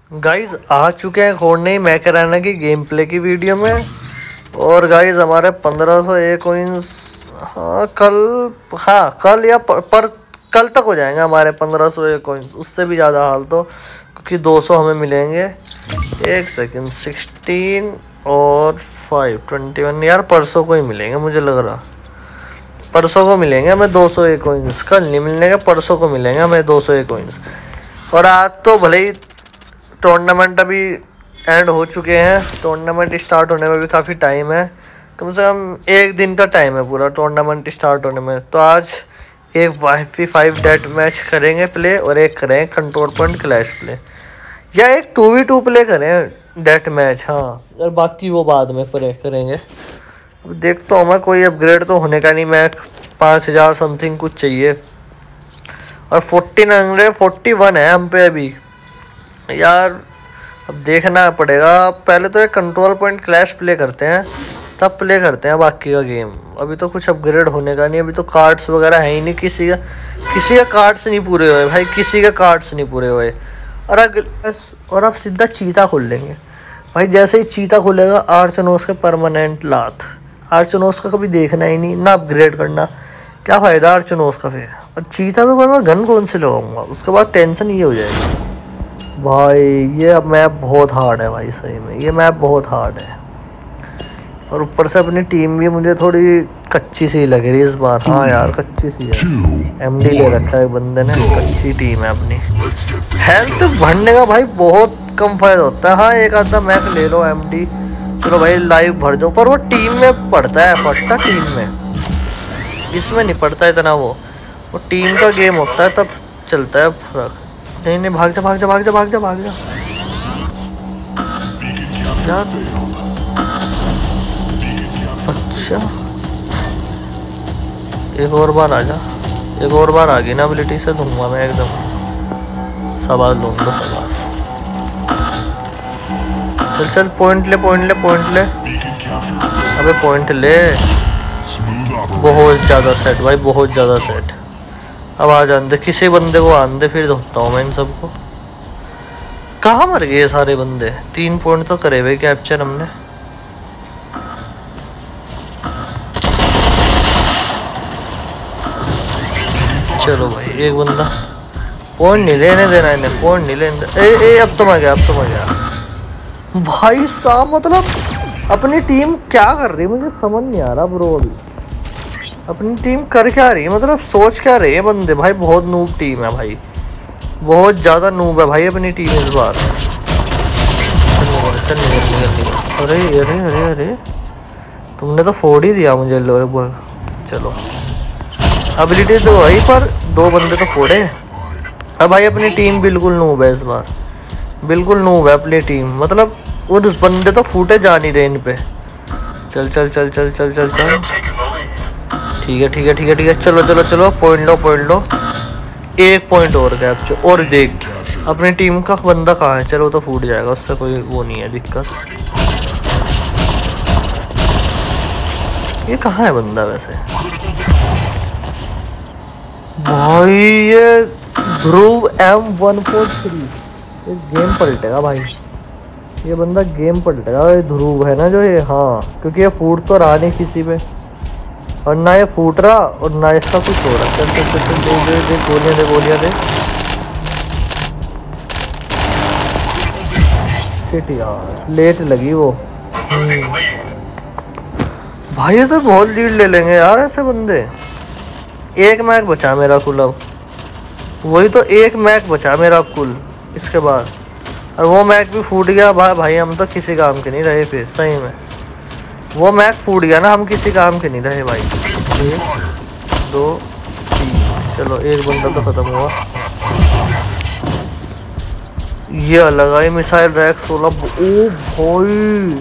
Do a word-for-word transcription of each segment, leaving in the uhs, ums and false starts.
Guys आ चुके हैं खोड़ने मैकेराना की गेम प्ले की वीडियो में। और गाइज हमारे पंद्रह सौ एक कोइंस हाँ कल हाँ कल या पर, पर कल तक हो जाएंगे हमारे पंद्रह सौ एक कोइंस, उससे भी ज़्यादा हाल तो, क्योंकि दो सौ हमें मिलेंगे। एक सेकंड सिक्सटीन और फाइव ट्वेंटी वन यार परसों को ही मिलेंगे, मुझे लग रहा परसों को मिलेंगे हमें दो सौ एक कोइंस। कल नहीं मिलने के, परसों को मिलेंगे हमें दो सौ एक कोइंस। और आज तो भले ही टूर्नामेंट अभी एंड हो चुके हैं, टूर्नामेंट स्टार्ट होने में भी काफ़ी टाइम है, कम से कम एक दिन का टाइम है पूरा टूर्नामेंट स्टार्ट होने में। तो आज एक five v five death match करेंगे प्ले और एक करेंगे कंट्रोल पॉइंट क्लैश प्ले, या एक टू वी टू प्ले करें डेट मैच। हाँ और बाकी वो बाद में प्ले करेंगे। अब देखता हूँ मैं, कोई अपग्रेड तो होने का नहीं, मैं पाँच हज़ार समथिंग कुछ चाहिए और फोर्टीन हंड्रेड फोर्टी वन है हम पे अभी यार। अब देखना पड़ेगा, पहले तो एक कंट्रोल पॉइंट क्लैश प्ले करते हैं, तब प्ले करते हैं बाकी का गेम। अभी तो कुछ अपग्रेड होने का नहीं, अभी तो कार्ड्स वगैरह है ही नहीं, किसी का किसी का कार्ड्स नहीं पूरे हुए भाई, किसी के कार्ड्स नहीं पूरे हुए। और अगर और अब सीधा चीता खोल लेंगे भाई, जैसे ही चीता खोलेगा आर्चनोस के परमानेंट लात। आर्चनोस का कभी देखना ही नहीं ना, अपग्रेड करना क्या फ़ायदा आर्चनोस का फिर। और चीता पे पर मैं गन कौन से लगाऊंगा, उसके बाद टेंशन ये हो जाएगी भाई। ये मैप बहुत हार्ड है भाई, सही में ये मैप बहुत हार्ड है। और ऊपर से अपनी टीम भी मुझे थोड़ी कच्ची सी लग रही है इस बार। हाँ यार कच्ची सी है, एमडी ले रखा है बंदे ने, कच्ची टीम है अपनी। हेल्थ बढ़ने का भाई बहुत कम फायदा होता है। हाँ एक आधा मैच ले लो एमडी, चलो भाई लाइव भर दो, पर वो टीम में पड़ता है, पड़ता टीम में, इसमें नहीं पड़ता इतना। वो वो टीम का गेम होता है तब चलता है फर्क। नहीं नहीं भाग जा भाग जा भाग जा भाग जा भाग जा क्या। अच्छा एक और बार आ जा, एक और बार आ गई ना एबिलिटी से दूंगा मैं एकदम सवाल लूंगा सवाल। चल चल पॉइंट ले पॉइंट ले पॉइंट ले, अबे पॉइंट ले। बहुत ज़्यादा सेट भाई, बहुत ज़्यादा सेट। अब आ जान दे किसी बंदे को, आन दे फिर धोता हूँ मैं इन सबको। कहाँ मर गए सारे बंदे। तीन पॉइंट तो करे भाई कैप्चर हमने। चलो भाई एक बंदा, पॉइंट नहीं लेने देना इन्हें, पॉइंट नहीं लेने दे। ए, ए अब तो मैं गया, अब तो मैं गया भाई साहब। मतलब अपनी टीम क्या कर रही है मुझे समझ नहीं आ रहा ब्रो। अभी अपनी टीम कर क्या रही है, मतलब सोच क्या रही है बंदे भाई। बहुत नूब टीम है भाई, बहुत ज़्यादा नूब है भाई अपनी टीम इस बार। अरे अरे अरे अरे तुमने तो फोड़ ही दिया मुझे लगभग। चलो एबिलिटी तो वही, पर दो बंदे तो फोड़े। अब भाई अपनी टीम बिल्कुल नूब है इस बार, बिल्कुल नूब है अपनी टीम। मतलब उस बंदे तो फूटे जा नहीं रहे इन पे। चल चल चल चल चल चल चल ठीक है ठीक है ठीक है ठीक है। चलो चलो चलो पॉइंट लो पॉइंट लो, एक पॉइंट और कैप्चर। और देख अपनी टीम का बंदा कहाँ है, चलो तो फूट जाएगा, उससे कोई वो नहीं है दिक्कत। ये कहाँ है बंदा वैसे भाई। ये Dhruv M one four three, ये गेम पलटेगा भाई, ये बंदा गेम पलटेगा। ये ध्रुव है ना जो ये, हाँ क्योंकि ये फूट तो रहा नहीं किसी पे, और ना ये फूट रहा और ना इसका कुछ हो रहा। चल चल चल दे दे दे गोलियां दे गोलियां दे। शिट यार लेट लगी वो भाई। ये तो बहुत लीड ले लेंगे यार ऐसे बंदे। एक मैच बचा मेरा कुल, अब वही तो एक मैच बचा मेरा कुल इसके बाद, और वो मैच भी फूट गया भाई। भाई हम तो किसी काम के नहीं रहे फिर, सही में वो मैच फूट गया ना, हम किसी काम के नहीं रहे भाई। एक दो तीन, चलो एक बंदा तो खत्म हुआ। ये अलग है मिसाइल रैक सोलह। ओ भाई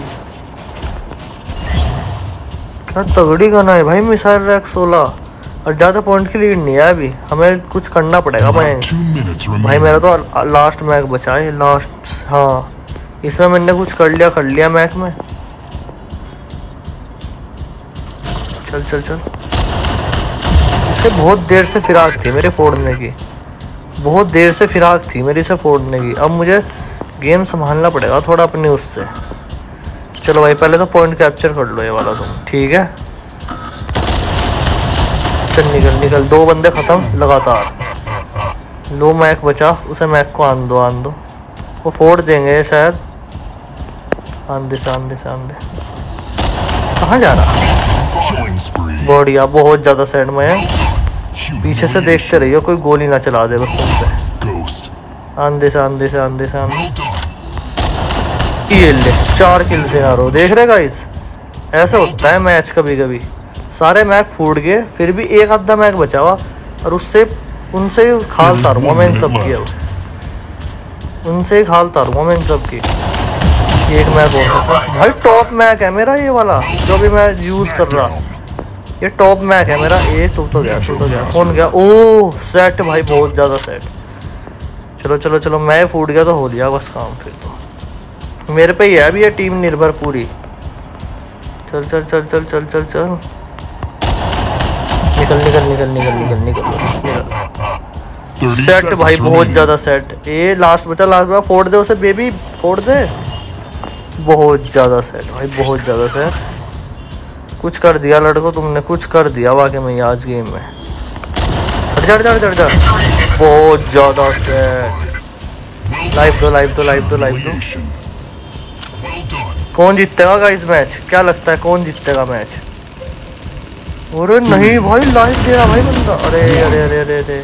क्या तगड़ी गन है भाई मिसाइल रैक सोलह। और ज़्यादा पॉइंट की लीड नहीं है अभी, हमें कुछ करना पड़ेगा भाई। भाई मेरा तो लास्ट मैच बचा है, लास्ट। हाँ इसमें मैंने कुछ कर लिया कर लिया मैच में। चल चल चल, इसे बहुत देर से फिराक थी मेरे फोड़ने की, बहुत देर से फिराक थी मेरी से फोड़ने की। अब मुझे गेम संभालना पड़ेगा थोड़ा अपने उससे। चलो भाई पहले तो पॉइंट कैप्चर कर लो ये वाला तुम, ठीक है। चल निकल निकल, दो बंदे खत्म लगातार। लो मैक बचा, उसे मैक को आन दो आन दो, वो फोड़ देंगे शायद। आंधे से आंधे से आंधे, कहाँ जा रहा? बढ़िया, बहुत ज्यादा साइड में है। पीछे से देखते रहिए कोई गोली ना चला दे बस तुमसे। आंधे से आंधे से आंधे से आंधे, ये ले चार किल से हारो। देख रहे गाइस, ऐसा होता है मैच कभी कभी। सारे मैच फूट गए, फिर भी एक आधा मैच बचा हुआ, और उससे उनसे ही खाल तारूंगा मैं इन सब की। अब उनसे ही खाल तारूंगा मैं इन सब की। एक मैच और भाई, टॉप मैच है मेरा ये वाला जो भी मैं यूज कर रहा हूँ। ये टॉप मैच है मेरा। ए तू तो गया, तू तो गया, कौन गया? ओह सेट भाई, बहुत ज्यादा सेट। चलो चलो चलो, मैं फूट गया तो हो लिया बस काम। फिर तो मेरे पे ही है अभी ये टीम निर्भर पूरी। चल चल चल चल चल चल चल, निकल निकल निकल निकल निकल निकल निकल। सेट भाई, बहुत ज्यादा सेट। ए लास्ट बचा, लास्ट बचा, फोड़ दे उसे बेबी, फोड़ दे। बहुत ज्यादा सेट भाई, बहुत ज्यादा सेट। कुछ कर दिया लड़को तुमने, कुछ कर दिया वाकई में आज गेम में। चढ़ चढ़ चढ़ चढ़, बहुत ज्यादा सेट। लाइव दो लाइव दो लाइव दो लाइव दो। कौन जीतेगा गाइस मैच? क्या लगता है कौन जीतेगा मैच? अरे नहीं भाई, लाइव दे रहा भाई बंदा। अरे अरे अरे अरे अरे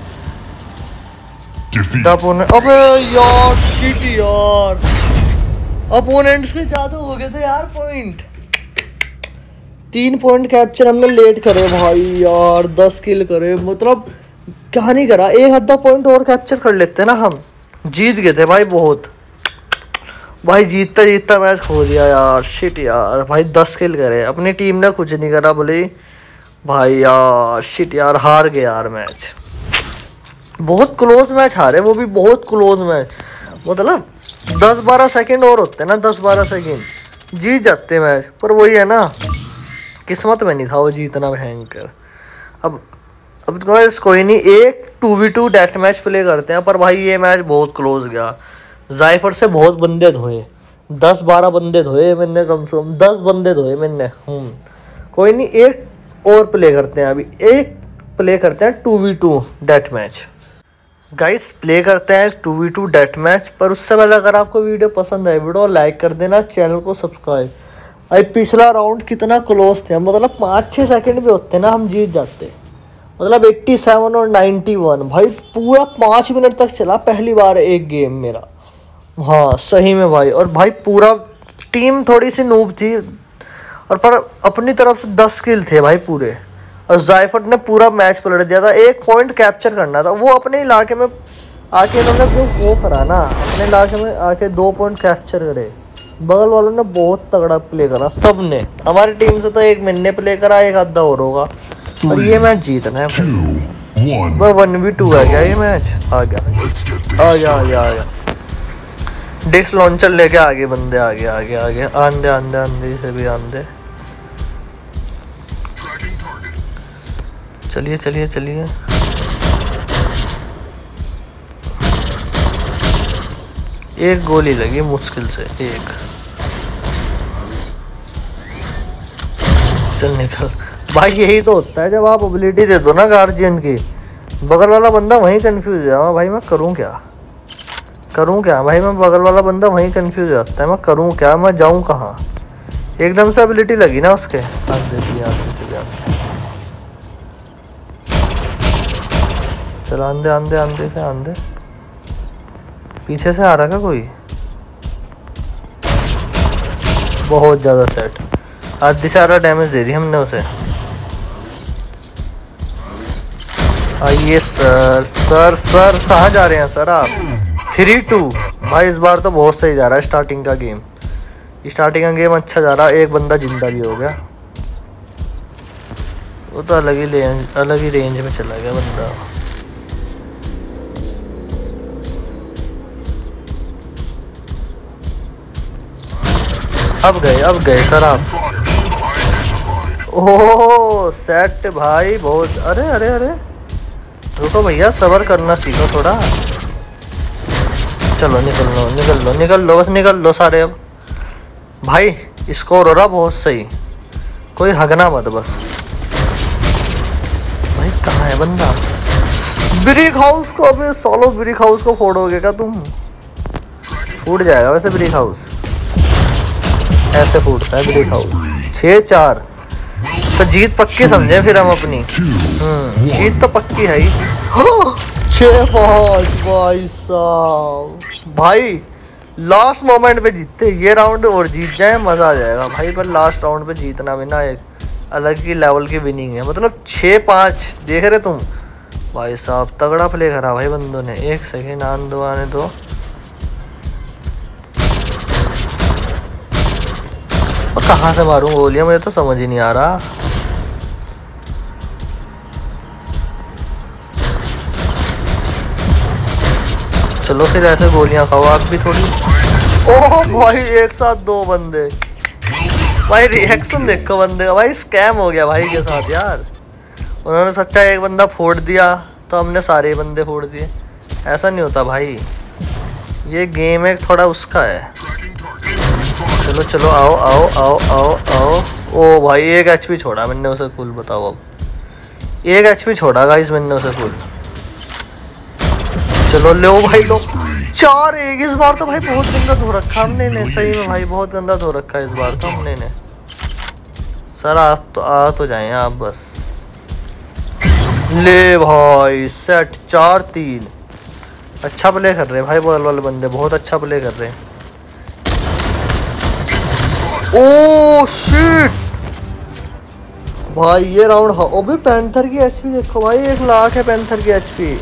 अबे यार, शिट यार, अपोनेंट्स के ज्यादा हो गए थे यार पॉइंट। तीन पॉइंट कैप्चर हमने लेट करे भाई यार, दस किल करे, मतलब क्या नहीं करा। एक आधा पॉइंट और कैप्चर कर लेते ना हम, जीत गए थे भाई। बहुत भाई, जीतता जीतता मैच खो दिया यार, शिट यार भाई। दस किल करे, अपनी टीम ने कुछ नहीं करा बोले भाई यार, शिट यार, हार गए यार मैच। बहुत क्लोज मैच हारे, वो भी बहुत क्लोज मैच। मतलब दस बारह सेकंड और होते ना, दस बारह सेकंड जीत जाते मैच। पर वही है ना, किस्मत में नहीं था वो जीतना भयंकर। अब अब कोई नहीं, एक two v two death match play करते हैं। पर भाई ये मैच बहुत क्लोज गया। जायफर से बहुत बंदे धोए, दस बारह बंदे धोए मैंने, कम से कम दस बंदे धोए मैंने। हम्म कोई नहीं, एक और प्ले करते हैं अभी, एक प्ले करते हैं two v two death match. Guys play करते हैं two v two death match. पर उससे पहले अगर आपको वीडियो पसंद आए, वीडियो लाइक कर देना, चैनल को सब्सक्राइब। भाई पिछला राउंड कितना क्लोज थे, मतलब पाँच छः सेकंड भी होते ना हम जीत जाते। मतलब सत्तासी और इक्यानवे भाई, पूरा पाँच मिनट तक चला पहली बार एक गेम मेरा। हाँ सही में भाई। और भाई पूरा टीम थोड़ी सी नूब थी, और पर अपनी तरफ से दस किल थे भाई पूरे। और जायफर ने पूरा मैच पलट दिया था। एक पॉइंट कैप्चर करना था, वो अपने इलाके में आके इन्होंने वो वो करा ना, अपने इलाके में आके दो पॉइंट कैप्चर करे। बगल वालों ने बहुत तगड़ा प्ले करा, सब ने। हमारी टीम से तो एक महीने प्ले करा, एक आधा और होगा। और ये मैच जीतना है। भाई वन वी टू है क्या ये मैच? आ गया आ गया आ गया आ गया। डिस लॉन्चर लेके आगे बंदे, आगे आगे आगे, आंधे आंधे आंधे से भी आंधे। चलिए चलिए चलिए, एक गोली लगी मुश्किल से, एक। चल निकल भाई। यही तो होता है जब आप एबिलिटी दे दो ना गार्जियन की। बगल वाला बंदा वहीं कंफ्यूज है भाई, मैं करूं क्या करूं क्या भाई। मैं बगल वाला बंदा वहीं कंफ्यूज हो जाता है, मैं करूं क्या, मैं जाऊं कहाँ। एकदम से एबिलिटी लगी ना उसके, चल आंधे आंधे आंधे से आंधे। पीछे से आ रहा था कोई, बहुत ज्यादा सेट। आधी सारा डैमेज दे दी हमने उसे। आइए सर सर सर, कहाँ जा रहे हैं सर आप? थ्री टू भाई, इस बार तो बहुत सही जा रहा है। स्टार्टिंग का गेम स्टार्टिंग का गेम अच्छा जा रहा है। एक बंदा जिंदा भी हो गया, वो तो अलग ही रेंज अलग ही रेंज में चला गया बंदा। अब गए अब गए सर आप। ओह सेट भाई बहुत। अरे अरे अरे रुको भैया, सब्र करना सीखो थोड़ा। चलो निकल लो निकल लो निकल लो बस निकल लो सारे। अब भाई स्कोर हो रहा बहुत सही, कोई हगना मत बस। भाई कहाँ है बंदा? ब्रिक हाउस को, अभी सोलो ब्रिक हाउस को फोड़ोगे क्या तुम? फूट जाएगा वैसे ब्रिक हाउस, ऐसे फूटता है ब्रिक हाउस। छः चार तो जीत पक्की समझे फिर हम अपनी। हम्म जीत तो पक्की है ही। छः पाँच भाई साहब, भाई लास्ट मोमेंट पे जीतते ये राउंड और जीत जाए मज़ा आ जाएगा भाई। पर लास्ट राउंड पे जीतना भी ना एक अलग ही लेवल की विनिंग है। मतलब छः पाँच देख रहे तुम भाई साहब, तगड़ा प्ले करा भाई बंदों ने। एक सेकेंड आने दो आने दो। कहाँ से मारूं गोलियां, मुझे तो समझ ही नहीं आ रहा। चलो फिर ऐसे गोलियां खाओ आप भी थोड़ी। ओह भाई एक साथ दो बंदे, भाई रिएक्शन देखो बंदे का। भाई स्कैम हो गया भाई के साथ यार। उन्होंने सच्चा एक बंदा फोड़ दिया तो हमने सारे बंदे फोड़ दिए। ऐसा नहीं होता भाई, ये गेम एक थोड़ा उसका है। चलो चलो आओ आओ आओ आओ आओ। ओ भाई एक एचपी छोड़ा मैंने उसे फुल, बताओ अब एक एचपी छोड़ा गाइस मैंने उसे फुल। चलो लो भाई लो, चार एक। इस बार तो भाई बहुत गंदा धो रखा हमने ने, सही में भाई बहुत गंदा धो रखा है इस बार तो हमने ने। सर आप तो आ तो जाए आप बस। ले भाई सेट चार तीन। अच्छा प्ले कर रहे हैं भाई बॉल वाले बंदे, बहुत अच्छा प्ले कर रहे हैं। ओह शिट भाई ये राउंड। हाँ अबे पैंथर की एचपी देखो भाई, एक लाख है पैंथर की एचपी।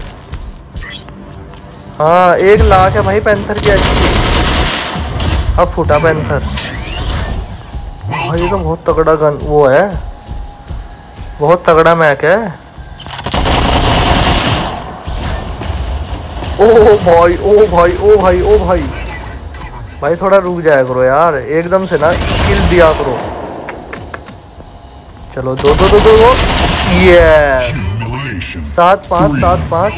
हाँ एक लाख है भाई पैंथर की एचपी। अब फूटा पैंथर भाई, ये तो बहुत तगड़ा गन वो है, बहुत तगड़ा मैक है। ओ भाई ओ भाई ओ भाई ओ भाई भाई थोड़ा रुक जाया करो यार, एकदम से ना किल दिया करो। चलो दो दो दो दो दो ये सात पाँच सात पाँच।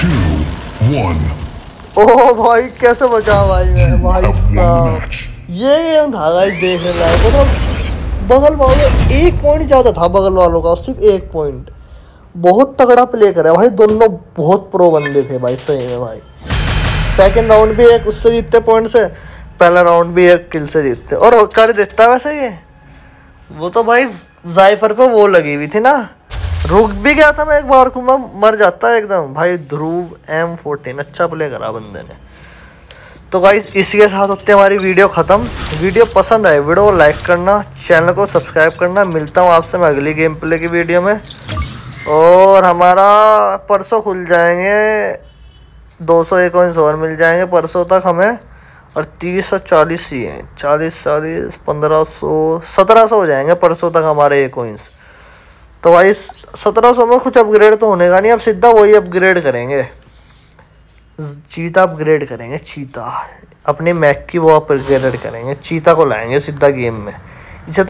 ओह भाई कैसे बचा भाई मैं भाई साहब। ये गेम था गाइस देखने लायक। मतलब बगल वालों एक पॉइंट ज़्यादा था बगल वालों का, सिर्फ एक पॉइंट। बहुत तगड़ा प्ले करा भाई, दोनों बहुत प्रो बंदे थे भाई सही में भाई। सेकंड राउंड भी एक उससे जीतते पॉइंट से, पहला राउंड भी एक किल से जीतते। और कर देता वैसे ये, वो तो भाई जायफर को वो लगी हुई थी ना, रुक भी गया था मैं एक बार को, मैं मर जाता एकदम भाई। ध्रुव एम फोर्टीन अच्छा प्ले करा बंदे ने। तो गाइस इसी के साथ होते हमारी वीडियो ख़त्म। वीडियो पसंद आए वीडियो को लाइक करना, चैनल को सब्सक्राइब करना। मिलता हूँ आपसे मैं अगली गेम प्ले की वीडियो में। और हमारा परसों खुल जाएंगे दो सौ एक कॉइन्स और मिल जाएंगे परसों तक हमें। और तीस और चालीस ही हैं, चालीस चालीस पंद्रह सौ सत्रह सौ हो जाएंगे परसों तक हमारे ये कॉइन्स। तो भाई सत्रह सौ में कुछ अपग्रेड तो होने का नहीं, अब सीधा वही अपग्रेड करेंगे, चीता अपग्रेड करेंगे। चीता अपने मैक की वो अपग्रेड करेंगे, चीता को लाएंगे सीधा गेम में।